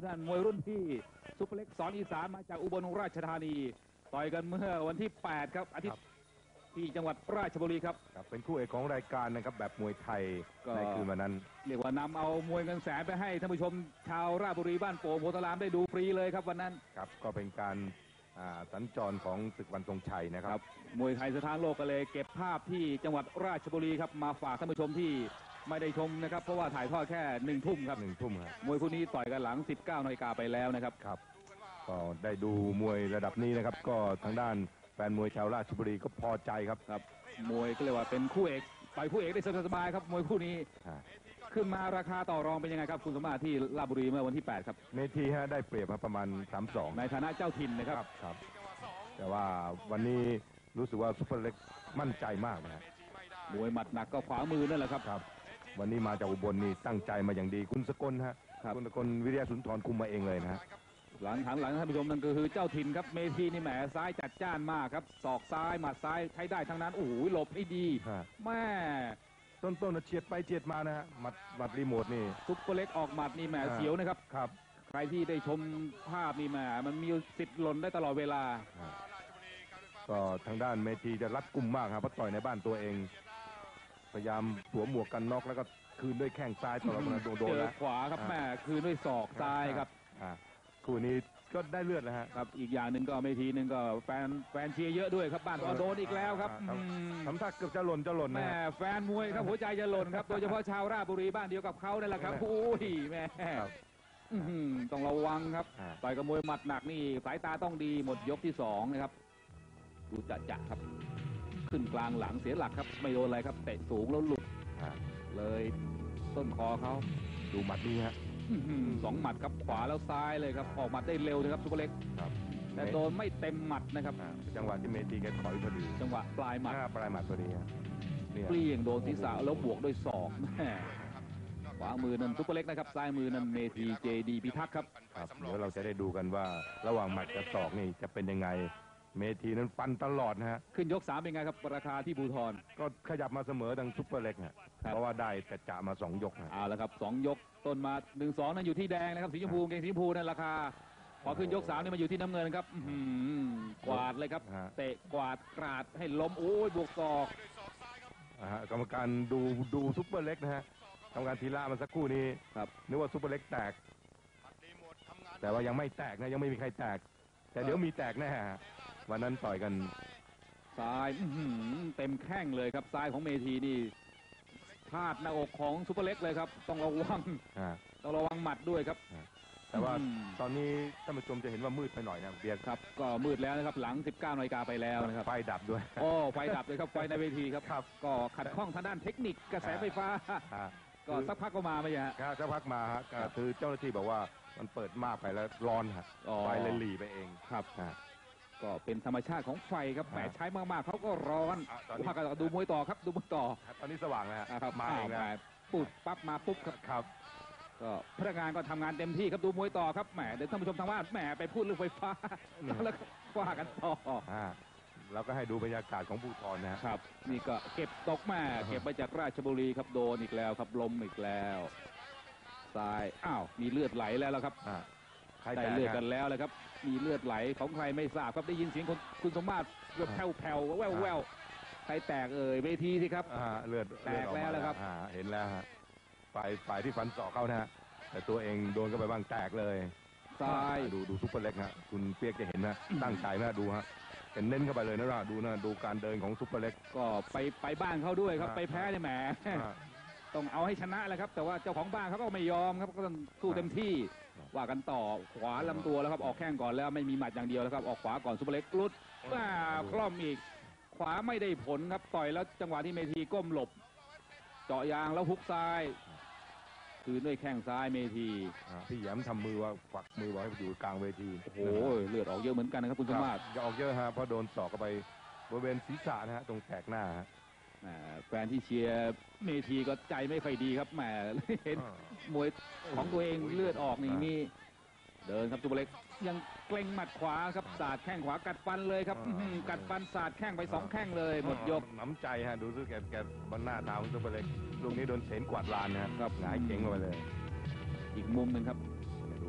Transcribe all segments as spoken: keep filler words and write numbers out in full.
ท่านมวยรุ่นพี่ซุปเปอร์เล็กสอนอีสานมาจากอุบลราชธานีต่อยกันเมื่อวันที่แปดครับอาทิตย์ที่จังหวัดราชบุรีครับเป็นคู่เอกของรายการนะครับแบบมวยไทยในคืนวันนั้นเรียกว่านำเอามวยเงินแสนไปให้ท่านผู้ชมชาวราชบุรีบ้านโป่งโพธารามได้ดูฟรีเลยครับวันนั้นครับก็เป็นการสัญจรของศึกวันทรงชัยนะครับมวยไทยสถานโลกก็เลยเก็บภาพที่จังหวัดราชบุรีครับมาฝากท่านผู้ชมที่ไม่ได้ชมนะครับเพราะว่าถ่ายทอดแค่หนึ่งทุ่มครับหนึ่งทุ่มครับมวยคู่นี้ต่อยกันหลังสิบเก้านาฬิกาไปแล้วนะครับครับก็ได้ดูมวยระดับนี้นะครับก็ทางด้านแฟนมวยชาวราชบุรีก็พอใจครับครับมวยก็เรียกว่าเป็นคู่เอกต่อยคู่เอกได้สบายๆครับมวยคู่นี้ขึ้นมาราคาต่อรองเป็นยังไงครับคุณสมมาที่ราชบุรีเมื่อวันที่แปดครับเมทีฮะได้เปรียบมาประมาณ สามสองในฐานะเจ้าถิ่นนะครับครับแต่ว่าวันนี้รู้สึกว่าซุปเปอร์เล็กมั่นใจมากนะมวยหมัดหนักก็ขวามือนั่นแหละครับครับวันนี้มาจากอุบลนี่ตั้งใจมาอย่างดีคุณสกลฮะคุณสกลวิริยะสุนทรคุมมาเองเลยนะหลังหันหลังท่านผู้ชมนั่นก็คือเจ้าถิ่นครับเมทีนี่แหมซ้ายจัดจ้านมากครับศอกซ้ายหมัดซ้ายใช้ได้ทั้งนั้นโอ้โหหลบได้ดีแม่ต้นๆเฉียดไปเฉียดมานะฮะหมัดหมัดรีโมทนี่ซุปเปอร์เล็กออกหมัดนี่แหมเสียวนะครับครับใครที่ได้ชมภาพนี่แหมมันมีสิทธิ์หล่นได้ตลอดเวลาก็ทางด้านเมทีจะรัดกุมมากครับเพราะต่อยในบ้านตัวเองพยายามสวมหมวกกันน็อกแล้วก็คืนด้วยแข้งซ้ายตลอดโดนโดนแล้วขวาครับแม่คืนด้วยศอกซ้ายครับคู่นี้ก็ได้เลือดแล้วฮะครับอีกอย่างหนึ่งก็เมทีหนึ่งก็แฟนแฟนเชียร์เยอะด้วยครับบ้านก็โดนอีกแล้วครับทำท่าเกือบจะหล่นจะหล่นแม่แฟนมวยครับหัวใจจะหล่นครับโดยเฉพาะชาวราชบุรีบ้านเดียวกับเขานั่นแหละครับโอ้ยแม่ต้องระวังครับต่อยกับมวยหมัดหนักนี่สายตาต้องดีหมดยกที่สองนะครับดูจะจะครับขึ้นกลางหลังเสียหลักครับไม่โดนอะไรครับเตะสูงแล้วหลุดเลยต้นคอเขาดูหมัดนี้ฮะสองหมัดครับขวาแล้วซ้ายเลยครับออกหมัดได้เร็วนะครับซุปเปอร์เล็กแต่โดนไม่เต็มหมัดนะครับจังหวะที่เมทีแกถอยพอดีจังหวะปลายหมัดปลายหมัดพอดีเปลี่ยงโดนศีรษะแล้วบวกด้วยศอกแม่ขวามือนั่นซุปเปอร์เล็กนะครับซ้ายมือนั่นเมทีเจดีพิทักษ์ครับเดี๋ยวเราจะได้ดูกันว่าระหว่างหมัดกับศอกนี่จะเป็นยังไงเมทีนั้นฟันตลอดนะฮะขึ้นยกสามเป็นไงครับราคาที่บูทอนก็ขยับมาเสมอดังซุปเปอร์เล็กนะเพราะว่าได้แต่จ่ามาสองยกนะเอาละครับสองยกต้นมาหนึ่งสองนั้นอยู่ที่แดงนะครับสีชมพูเกงสีชมพูนั่นราคาพอขึ้นยกสามนี่มาอยู่ที่น้ำเงินครับกวาดเลยครับเตะกวาดกราดให้ล้มโอ้ยบวกศอกกรรมการดูดูซุปเปอร์เล็กนะฮะกรรมการทีละมันสักครู่นี้ครับนึกว่าซุปเปอร์เล็กแตกแต่ว่ายังไม่แตกนะยังไม่มีใครแตกแต่เดี๋ยวมีแตกแน่วันนั้นต่อยกันซ้ายเต็มแข้งเลยครับซ้ายของเมทีนี่พลาดหน้าอกของซุปเปอร์เล็กเลยครับต้องระวังต้องระวังหมัดด้วยครับแต่ว่าตอนนี้ท่านผู้ชมจะเห็นว่ามืดไปหน่อยนะเบียร์ครับก็มืดแล้วนะครับหลังสิบเก้านาฬิกาไปแล้วนะครับไฟดับด้วยโอ้ไฟดับเลยครับไฟในเวทีครับก็ขัดข้องทางด้านเทคนิคกระแสไฟฟ้าก็สักพักก็มาไม่ใช่ฮะสักพักมาฮะคือเจ้าหน้าที่บอกว่ามันเปิดมากไปแล้วร้อนฮะไฟเลยหลีไปเองครับก็เป็นธรรมชาติของไฟครับแหมใช้มากๆเขาก็ร้อนว่ากันดูมวยต่อครับดูมวยต่อตอนนี้สว่างแล้วครับมาเองแล้วปุ๊บปั๊บมาปุ๊บครับครับก็พนักงานก็ทำงานเต็มที่ครับดูมวยต่อครับแหมเดี๋ยวท่านผู้ชมทางบ้านแหมไปพูดเรื่องไฟฟ้าแล้วก็ว่ากันต่อแล้วก็ให้ดูบรรยากาศของภูธรนะครับนี่ก็เก็บตกแม่เก็บมาจากราชบุรีครับโดนอีกแล้วครับล้มอีกแล้วซ้ายอ้าวมีเลือดไหลแล้วแล้วครับได้เลือดกันแล้วเลยครับมีเลือดไหลของใครไม่ทราบครับได้ยินเสียงคุณสมมาตรแผ่วแผ่วแววแววใครแตกเอ่ยเวทีสิครับเลือดแตกแล้วแล้วครับเห็นแล้วฮะฝ่ายฝ่ายที่ฟันศอกเข้านะฮะแต่ตัวเองโดนเข้าไปบ้างแตกเลยซ้ายดูดูซุปเปอร์เล็กฮะคุณเปียกจะเห็นนะตั้งใจนะดูฮะเป็นเน้นเข้าไปเลยนะว่าดูนะดูการเดินของซุปเปอร์เล็กก็ไปไปบ้านเขาด้วยครับไปแพ้เนี่ยแหมต้องเอาให้ชนะแหละครับแต่ว่าเจ้าของบ้านเขาก็ไม่ยอมครับก็ต้องสู้เต็มที่ว่ากันต่อขวาลำตัวแล้วครับออกแข้งก่อนแล้วไม่มีหมัดอย่างเดียวแล้วครับออกขวาก่อนซุปเปอร์เล็กลุดว้าคล่อมอีกขวาไม่ได้ผลครับต่อยแล้วจังหวะที่เมทีก้มหลบเจาะยางแล้วฮุกซ้ายคืนด้วยแข้งซ้ายเมทีพี่แย้มทำมือว่าฝักมือไว้อยู่กลางเวทีโอ้โหเลือดออกเยอะเหมือนกันนะครับคุณสมมาตรออกเยอะฮะเพราะโดนศอกเข้าไปบริเวณศีรษะนะฮะตรงแตกหน้าแฟนที่เชียร์เมทีก็ใจไม่ค่อยดีครับแหมเห็นมวยของตัวเองเลือดออกนี่นี่เดินครับซุปเปอร์เล็กยังเกร็งหมัดขวาครับสาดแข้งขวากัดฟันเลยครับกัดฟันสาดแข้งไปสองแข้งเลยหมดยกน้ำใจฮะดูซิแกแกบนหน้าตาของซุปเปอร์เล็กลูกนี้โดนเสนกวาดลานนะครับหงายเก่งไปเลยอีกมุมหนึ่งครับ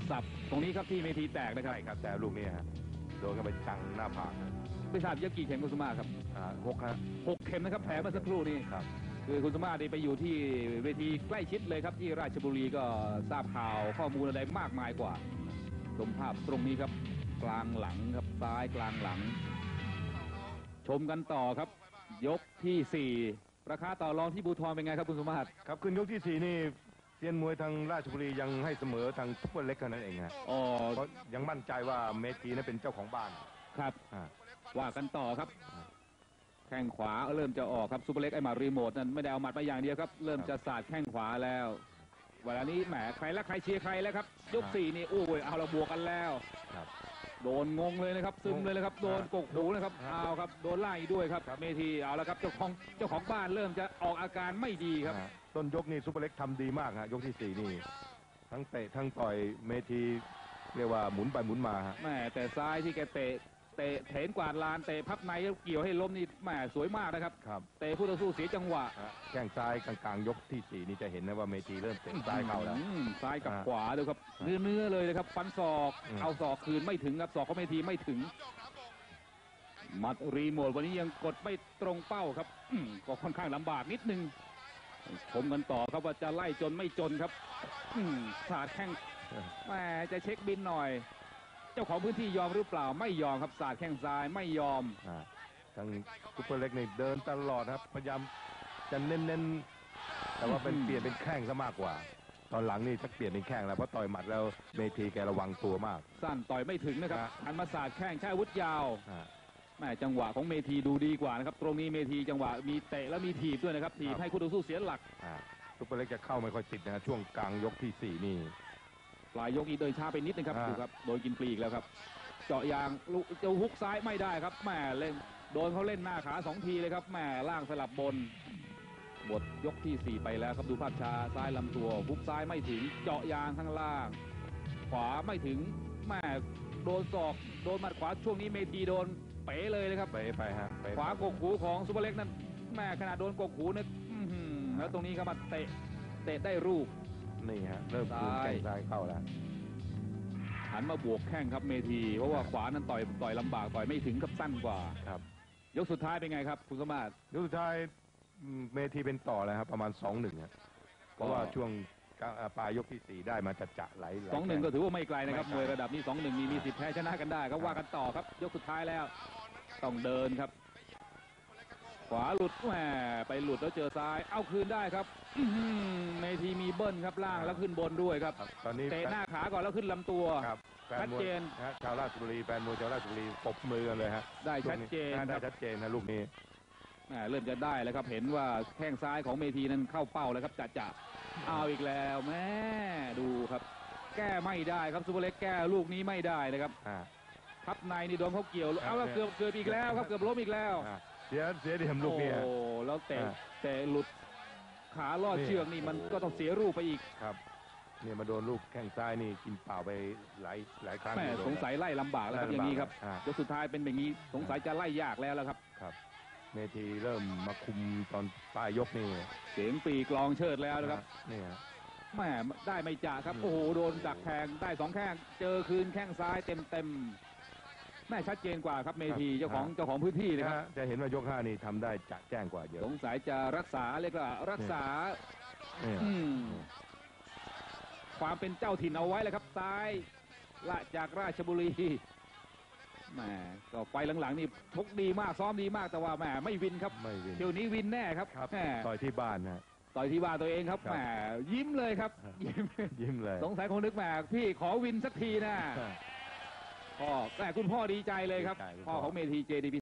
สับตรงนี้ครับที่เมทีแตกนะครับใช่ครับแต่ลูกนี้ฮะโดนเข้าไปจังหน้าผากไม่ทราบยักกี่เข็มคุณสุมาครับอ่าหกฮะหกเข็มนะครับแผลเมื่อสักครู่นี้ครับคือคุณสุมาดีไปอยู่ที่เวทีใกล้ชิดเลยครับที่ราชบุรีก็ทราบข่าวข้อมูลอะไรมากมายกว่าชมภาพตรงนี้ครับกลางหลังครับซ้ายกลางหลัง ชมกันต่อครับ ยกที่สี่ราคาต่อรองที่บูทรเป็นไงครับคุณสุมาศครับขึ้นยกที่สี่นี่เซียนมวยทางราชบุรียังให้เสมอทางซุปเปอร์เล็กเท่านั้นเองฮะอ๋อเพราะยังมั่นใจว่าเมทีนั้นเป็นเจ้าของบ้านครับอ่าว่ากันต่อครับแข้งขวาเริ่มจะออกครับซูเปอร์เล็กไอหมัดรีโมทนั้นไม่ได้เอาหมัดมาอย่างเดียวครับเริ่มจะสาดแข้งขวาแล้วเวลานี้แหมใครละใครเชียร์ใครแล้วครับยกสี่นี่โอ้ยเอาเราบวกกันแล้วครับโดนงงเลยนะครับซึมเลยนะครับโดนกกหูนะครับเอาครับโดนไล่อีกด้วยครับเมทีเอาแล้วครับเจ้าของเจ้าของบ้านเริ่มจะออกอาการไม่ดีครับอ่าต้นยกนี่ซุปเปอร์เล็กทำดีมากฮะยกที่สี่นี่ทั้งเตะทั้งต่อยเมทีเรียกว่าหมุนไปหมุนมาฮะแหมแต่ซ้ายที่แกเตะเตะเถนกวาดลานเตะพับในแล้วเกี่ยวให้ล้มนี่แหมสวยมากนะครับครับเตะผู้ต่อสู้เสียจังหวะฮะแข้งซ้ายกลางๆยกที่สี่นี่จะเห็นนะว่าเมทีเริ่มเตะซ้ายเข้าแล้วอืมซ้ายกับอ่าขวาด้วยครับเนื้อเนื้อๆเลยนะครับฟันศอกอืมเอาศอกคืนไม่ถึงครับศอกเขาไม่ทีไม่ถึงหมัดรีโมทวันนี้ยังกดไม่ตรงเป้าครับอืมก็ค่อนข้างลำบากนิดนึงชมกันต่อครับว่าจะไล่จนไม่จนครับอืมสาดแข้งแหมจะเช็คบินหน่อย เจ้าของพื้นที่ยอมหรือเปล่าไม่ยอมครับสาดแข้งซ้ายไม่ยอมอ่าทางซุปเปอร์เล็กนี่เดินตลอดครับพยายามจะเน้นๆแต่ว่าเป็นอืมเปลี่ยนเป็นแข้งซะมากกว่า ตอนหลังนี่ชักเปลี่ยนเป็นแข้งแล้วเพราะต่อยหมัดแล้วเมทีแกระวังตัวมากสั้นต่อยไม่ถึงนะครับฮะหันมาสาดแข้งใช้อาวุธยาวอ่าแม่จังหวะของเมทีดูดีกว่านะครับตรงนี้เมทีจังหวะมีเตะแล้วมีถีบด้วยนะครับถีบครับให้คู่ต่อสู้เสียหลักอ่าซุปเปอร์เล็กจะเข้าไม่ค่อยติดนะฮะช่วงกลางยกที่สี่นี่ปลายยกนี้เดินช้าไปนิดนึงครับฮะดูครับโดนกินปลีกแล้วครับ เจาะยางลูกเจ้าฮุกซ้ายไม่ได้ครับแม่เล่นโดนเขาเล่นหน้าขาสองทีเลยครับแม่ล่างสลับบนบทยกที่สี่ไปแล้วครับดูภาพช้าซ้ายลำตัวฮุกซ้ายไม่ถึงเจาะยางข้างล่าง ขวาไม่ถึงแม่โดนศอกโดนหมัดขวาช่วงนี้เมทีโดนเป๋เลยเลยครับไปไปฮะไปขวากกหูของซุปเปอร์เล็กนั้นแม่ขนาดโดนกกหูเนี่ยอื้อหือแล้วตรงนี้ก็มาเตะเตะได้รูปนี่ฮะเริ่มคืนซ้ายแข้งซ้ายเข้าแล้วหันมาบวกแข้งครับเมทีเพราะว่าขวานั้นต่อยต่อยลำบากต่อยไม่ถึงกับสั้นกว่าครับยกสุดท้ายเป็นไงครับคุณสมมาตรยกสุดท้ายอืมเมทีเป็นต่อแล้วครับประมาณสองหนึ่งเพราะว่าช่วงกลางอ่าปลายยกที่สี่ได้มาจะจะไหลไหลสองหนึ่งก็ถือว่าไม่ไกลนะครับไม่มไกลวยระดับนี้สองหนึ่งมีมีสิทธิ์แพ้ชนะกันได้ครับว่ากันต่อครับ ยกสุดท้ายแล้ว ต้องเดินครับ ขวาหลุดแหมไปหลุดแล้วเจอซ้าย เอาคืนได้ครับอื้อหือเมทีมีเบิ้ลครับล่างแล้วขึ้นบนด้วยครับครับตอนนี้เตะหน้าขาก่อนแล้วขึ้นลำตัวครับแฟนมวยชัดเจนฮะชาวราชบุรีแฟนมวยชาวราชบุรีปรบมือกันเลยฮะได้ชัดเจนลูกคได้รับชัดเจนนะลูกนี้แหมเริ่มจะได้แล้วครับ เห็นว่าแข้งซ้ายของเมทีนั้นเข้าเป้าแล้วครับจะจะเอาอีกแล้วแม่ดูครับ แก้ไม่ได้ครับซุปเปอร์เล็กแก้ลูกนี้ไม่ได้นะครับอ่าพับในนี่โดนเขาเกี่ยวครับเอาแล้วเกือบเกือบอีกแล้วครับเกือบล้มอีกแล้วอ่าเสียเสียเดียมลูกนี้ฮะโอ้แล้วเตะอ่าเตะหลุดขาลอดนี่เชือกนี่มันโอ้โหก็ต้องเสียรูปไปอีกครับเนี่ยมาโดนลูกแข้งซ้ายนี่กินเปล่าไปหลายหลายครั้งแม่อยู่สงสัยไล่ลำบากแล้วครับไล่อย่างนี้ครับอ่ายกสุดท้ายเป็นแบบนี้สงสัยจะไล่ยากแล้วแล้วครับครับเมทีเริ่มมาคุมตอนปลายยกนี่เสียงปีกลองเชิดแล้วนะครับนี่ฮะแม่ได้ไม่จ่าครับอืมโอ้โหโดนดักแทงได้สองแข้งเจอคืนแข้งซ้ายเต็มเต็มๆแม่ชัดเจนกว่าครับเมทีเจ้าของเจ้าของพื้นที่นะครับฮะจะเห็นว่ายกห้านี่ทำได้จะแจ้งกว่าเยอะสงสัยจะรักษาเรียกว่ารักษานี่ฮะอืมความเป็นเจ้าถิ่นเอาไว้เลยครับซ้ายละจากราชบุรีแหมก็ไฟหลังๆนี่ชกดีมากซ้อมดีมากแต่ว่าแหมไม่วินครับไม่วินเที่ยวนี้วินแน่ครับครับแหมต่อยที่บ้านนะต่อยที่บ้านตัวเองครับครับแหมยิ้มเลยครับ ยิ้มยิ้มเลยสงสัยคงนึกแหมพี่ขอวินสักทีนะพ่อแต่คุณพ่อดีใจเลยครับดีใจคุณพ่พ่ออของเมทีเจดี